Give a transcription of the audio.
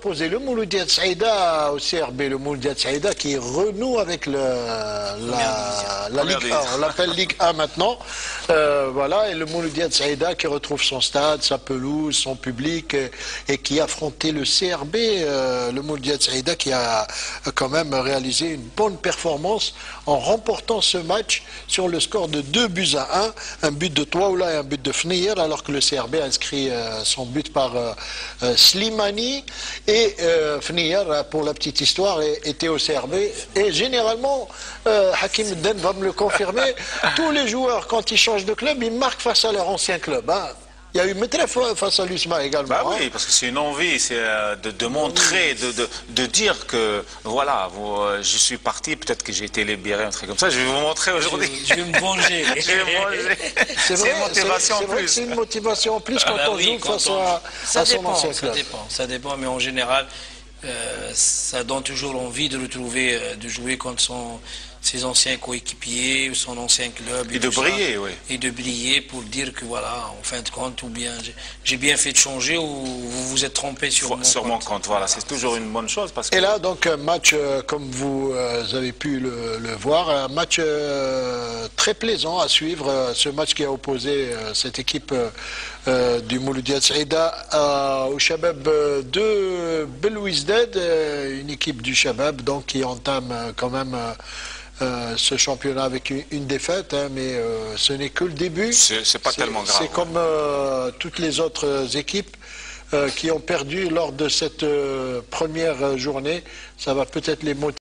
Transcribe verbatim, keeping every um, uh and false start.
opposer le Mouloudia Saïda au C R B, le Mouloudia Saïda qui renoue avec le, la, la Ligue un, on l'appelle Ligue un maintenant, euh, voilà, et le Mouloudia Saïda qui retrouve son stade, sa pelouse, son public, et, et qui a affronté le C R B, euh, le Mouloudia Saïda qui a quand même réalisé une bonne performance en remportant ce match sur le score de deux buts à un, un but de Touaoula et un but de Fnir, alors que le C R B a inscrit euh, son but par euh, euh, Slimani, et euh, Fnir, pour la petite histoire, était au C R B, et généralement, euh, Hakim Den va me le confirmer, tous les joueurs, quand ils changent de club, ils marquent face à leur ancien club, hein. Il y a eu Metref face à l'Usma également. Bah oui, hein. parce que c'est une envie, c'est euh, de, de montrer, de, de, de dire que, voilà, vous, euh, je suis parti, peut-être que j'ai été libéré, un truc comme ça, je vais vous montrer aujourd'hui. Je, je vais me venger. Je vais me venger. C'est une motivation en plus. C'est une motivation en plus Ah quand bah on oui, joue quand face on- à, ça à son dépend, ancien ça club. dépend, ça dépend, mais en général, euh, ça donne toujours envie de retrouver, euh, de jouer contre son, ses anciens coéquipiers, ou son ancien club. Et de tout ça. briller, oui. Et de briller pour dire que voilà, en fin de compte, ou bien j'ai- j'ai bien fait de changer, ou vous vous êtes trompé sur mon Sur compte. mon compte, voilà, c'est toujours une bonne chose parce que. Et là, donc, un match, euh, comme vous euh, avez pu le, le voir, un match euh, très plaisant à suivre. euh, ce match qui a opposé euh, cette équipe euh, euh, du Mouloudia Saïda à- au Shabab euh, de Belouizdad, euh, une équipe du Shabab donc, qui entame euh, quand même euh, euh, ce championnat avec une, une défaite, hein, mais euh, ce n'est que le début. C'est c'est pas tellement grave. C'est comme euh, toutes les autres équipes euh, qui ont perdu lors de cette euh, première journée. Ça va peut-être les motiver.